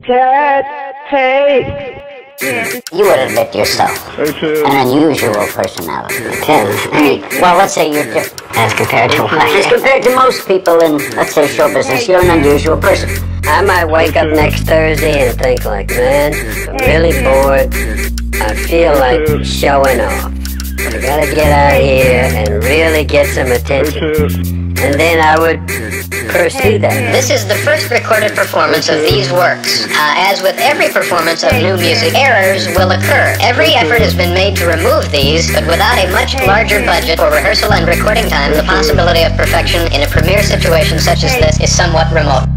You would admit yourself an unusual personality. Well, let's say you're different. As compared to what? As compared to most people in, let's say, show business, you're an unusual person. I might wake up next Thursday and think like, man, I'm really bored. I feel like showing off. I gotta get out here and really get some attention. And then I would pursue that. This is the first recorded performance of these works. As with every performance of new music, errors will occur. Every effort has been made to remove these, but without a much larger budget for rehearsal and recording time, the possibility of perfection in a premiere situation such as this is somewhat remote.